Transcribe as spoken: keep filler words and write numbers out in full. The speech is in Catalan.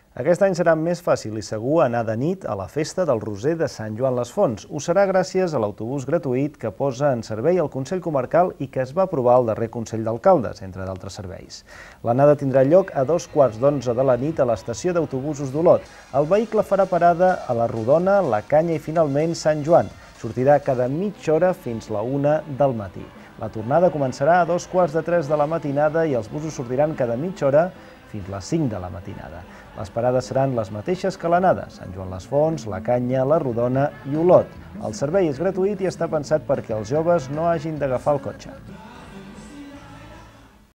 Aquest any serà més fàcil i segur anar de nit a la festa del Roser de Sant Joan les Fonts. Ho serà gràcies a l'autobús gratuït que posa en servei el Consell Comarcal i que es va aprovar al darrer Consell d'Alcaldes, entre d'altres serveis. L'anada tindrà lloc a dos quarts d'onze de la nit a l'estació d'autobusos d'Olot. El vehicle farà parada a la Rodona, la Canya i finalment Sant Joan. Sortirà cada mitja hora fins la una del matí. La tornada començarà a dos quarts de tres de la matinada i els busos sortiran cada mitja hora fins les cinc de la matinada. Les parades seran les mateixes que l'anada: Sant Joan les Fonts, la Canya, la Rodona i Olot. El servei és gratuït i està pensat perquè els joves no hagin d'agafar el cotxe.